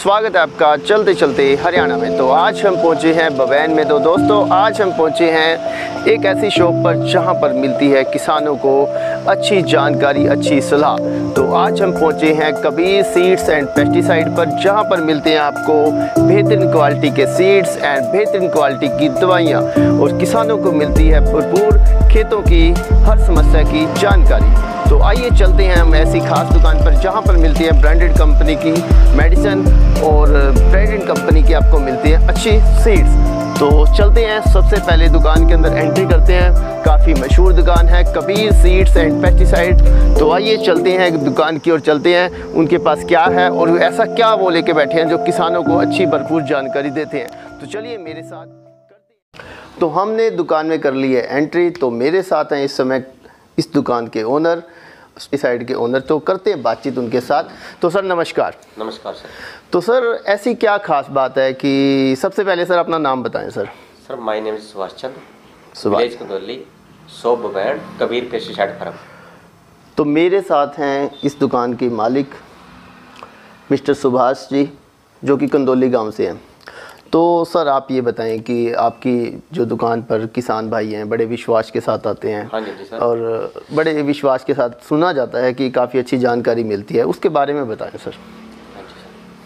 स्वागत है आपका चलते चलते हरियाणा में। तो आज हम पहुंचे हैं बवैन में। तो दोस्तों आज हम पहुंचे हैं एक ऐसी शॉप पर जहां पर मिलती है किसानों को अच्छी जानकारी, अच्छी सलाह। तो आज हम पहुंचे हैं कबीर सीड्स एंड पेस्टिसाइड पर, जहां पर मिलते हैं आपको बेहतरीन क्वालिटी के सीड्स एंड बेहतरीन क्वालिटी की दवाइयाँ, और किसानों को मिलती है भरपूर खेतों की हर समस्या की जानकारी। तो आइए चलते हैं हम ऐसी खास दुकान पर जहां पर मिलती है ब्रांडेड कंपनी की मेडिसिन और ब्रांडेड कंपनी की आपको मिलती है अच्छी सीड्स। तो चलते हैं, सबसे पहले दुकान के अंदर एंट्री करते हैं। काफ़ी मशहूर दुकान है कबीर सीड्स एंड पेस्टिसाइड। तो आइए चलते हैं दुकान की ओर, चलते हैं उनके पास क्या है और ऐसा क्या वो लेके बैठे हैं जो किसानों को अच्छी भरपूर जानकारी देते हैं। तो चलिए मेरे साथ करते हैं। तो हमने दुकान में कर ली है एंट्री। तो मेरे साथ हैं इस समय इस दुकान के ओनर, इस साइड के ओनर। तो करते हैं बातचीत उनके साथ। तो सर नमस्कार। नमस्कार सर। तो सर ऐसी क्या खास बात है कि सबसे पहले सर अपना नाम बताएं sir. Sir my name is Subhash Chandra, village Kandauli, shop Bawain, Kabir pesticide farm. तो मेरे साथ हैं इस दुकान के मालिक मिस्टर सुभाष जी, जो कि कंदौली गांव से हैं। तो सर आप ये बताएं कि आपकी जो दुकान पर किसान भाई हैं बड़े विश्वास के साथ आते हैं। हाँ जी सर। और बड़े विश्वास के साथ सुना जाता है कि काफ़ी अच्छी जानकारी मिलती है, उसके बारे में बताएं सर। हाँ जी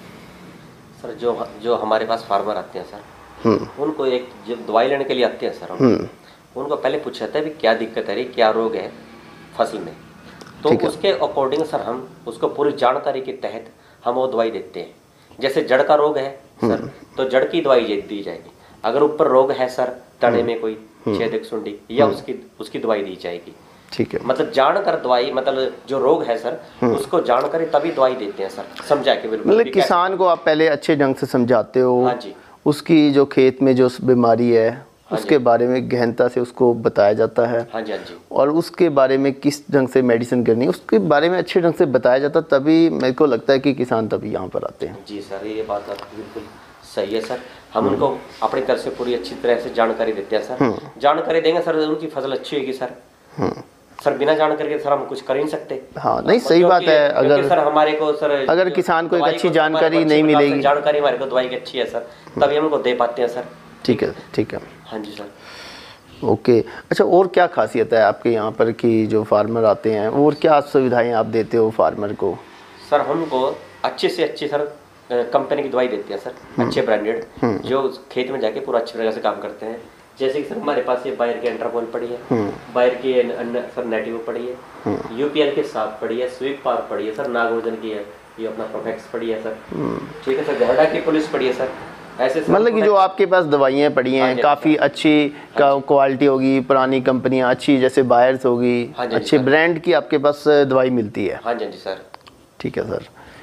सर। सर जो हमारे पास फार्मर आते हैं सर, उनको एक जो दवाई लेने के लिए आते हैं सर, उनको पहले पूछा जाता है भी क्या दिक्कत है रही, क्या रोग है फसल में। तो उसके अकॉर्डिंग सर हम उसको पूरी जानकारी के तहत हम वो दवाई देते हैं। जैसे जड़ का रोग है सर, तो जड़ की दवाई दी जाएगी। अगर ऊपर रोग है सर, तने में कोई छेदक सुंडी, या उसकी दवाई दी जाएगी। ठीक है, मतलब जानकर दवाई, मतलब जो रोग है सर उसको जानकर तभी दवाई देते हैं सर, समझा के बिल्कुल। मतलब किसान को आप पहले अच्छे ढंग से समझाते हो। हाँ जी। उसकी जो खेत में जो बीमारी है उसके बारे में गहनता से उसको बताया जाता है। हाँ जी, हाँ जी। और उसके बारे में किस ढंग से मेडिसिन करनी है उसके बारे में अच्छे ढंग से बताया जाता, तभी मेरे को लगता है कि किसान तभी यहाँ पर आते हैं। जी सर, ये बात बिल्कुल सही है सर। हम उनको अपनी तरफ से पूरी अच्छी तरह से जानकारी देते हैं सर। जानकारी देंगे सर, उनकी फसल अच्छी होगी सर। सर बिना जानकारी के सर हम कुछ कर ही नहीं सकते। हाँ नहीं, सही बात है। अगर सर हमारे को सर, अगर किसान को एक अच्छी जानकारी नहीं मिलेगी, जानकारी हमारे को दवाई की अच्छी है सर, तभी हम उनको दे पाते हैं सर। ठीक है, ठीक है। हाँ जी सर। ओके, अच्छा और क्या खासियत है आपके यहाँ पर कि जो फार्मर आते हैं और क्या सुविधाएं आप देते हो फार्मर को? सर हमको अच्छे से अच्छी सर कंपनी की दवाई देते हैं सर, अच्छे ब्रांडेड, जो खेत में जाके पूरा अच्छी तरह से काम करते हैं। जैसे कि सर हमारे पास ये बायर की एंट्रापोल पड़ी है, बायर की सर नेटिव पड़ी है, यूपीएल के साथ पड़ी है, स्वीप पार पड़ी है सर, नागोर्जन की है, ये अपना प्रोफेक्स पड़ी है सर। ठीक है सर, गहरा की पुलिस पड़ी है सर। ऐसे मतलब कि जो आपके पास दवाइयाँ पड़ी हैं काफ़ी अच्छी क्वालिटी होगी, पुरानी कंपनियाँ अच्छी जैसे बायर्स होगी, अच्छे ब्रांड की आपके पास दवाई मिलती है। हाँ जी सर। ठीक है सर।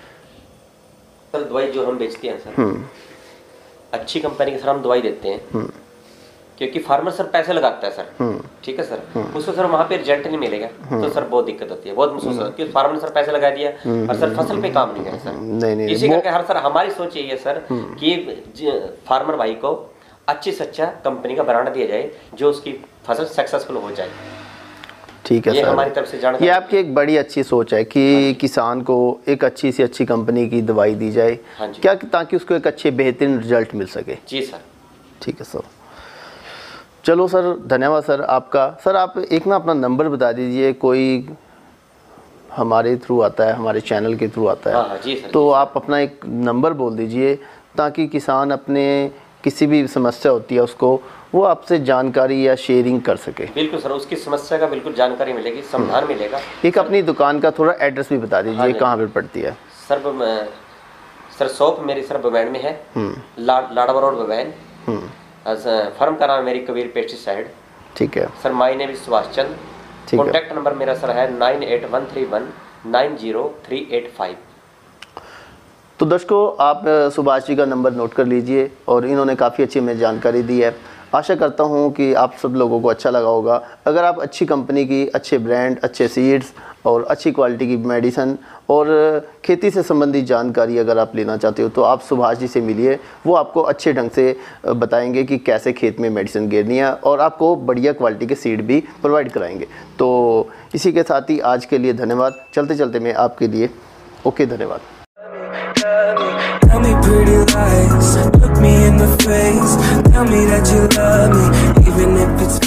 सर दवाई जो हम बेचते हैं सर, अच्छी कंपनी की सर हम दवाई देते हैं, क्योंकि फार्मर सर पैसे लगाता है सर। ठीक है सर, उसको सर वहाँ पे रिजल्ट नहीं मिलेगा तो सर बहुत दिक्कत होती है, बहुत महसूस होता है कि फार्मर ने सर पैसे लगा दिया और सर फसल पे काम नहीं है सर। नहीं, इसी करके हर सर हमारी सोच यही है सर कि फार्मर भाई को अच्छी से अच्छा कंपनी का ब्रांड दिया जाए जो उसकी फसल सक्सेसफुल हो जाए। ठीक है ये सर, हमारी तरफ से जानकारी। ये आपकी एक बड़ी अच्छी सोच है कि किसान को एक अच्छी से अच्छी कंपनी की दवाई दी जाए। क्या, ताकि उसको एक अच्छे बेहतरीन रिजल्ट मिल सके। जी सर। ठीक है सर, चलो सर, धन्यवाद सर आपका। सर आप एक ना अपना नंबर बता दीजिए, कोई हमारे थ्रू आता है, हमारे चैनल के थ्रू आता है। हाँ, जी सर, तो आप अपना एक नंबर बोल दीजिए ताकि किसान अपने किसी भी समस्या होती है उसको वो आपसे जानकारी या शेयरिंग कर सके। बिल्कुल सर, उसकी समस्या का बिल्कुल जानकारी मिलेगी, समाधान मिलेगा। एक अपनी दुकान का थोड़ा एड्रेस भी बता दीजिए। हाँ, कहाँ पर पड़ती है सर? शॉप मेरी सर बवैन में है, लाडवा रोड बवैन। फर्म का नाम मेरी कबीर पेस्टिसाइड। ठीक है sir, my name is Subhash Chandra. Contact number मेरा सर है 9813190385। तो दर्शकों आप सुभाष जी का नंबर नोट कर लीजिए, और इन्होंने काफ़ी अच्छी हमें जानकारी दी है। आशा करता हूँ कि आप सब लोगों को अच्छा लगा होगा। अगर आप अच्छी कंपनी की, अच्छे ब्रांड, अच्छे सीड्स और अच्छी क्वालिटी की मेडिसिन और खेती से संबंधित जानकारी अगर आप लेना चाहते हो तो आप सुभाष जी से मिलिए। वो आपको अच्छे ढंग से बताएंगे कि कैसे खेत में मेडिसिन गिरनी है, और आपको बढ़िया क्वालिटी के सीड भी प्रोवाइड कराएंगे। तो इसी के साथ ही आज के लिए धन्यवाद। चलते चलते मैं आपके लिए ओके, धन्यवाद। Tell me pretty lies, look me in the face, tell me that you love me, even if it's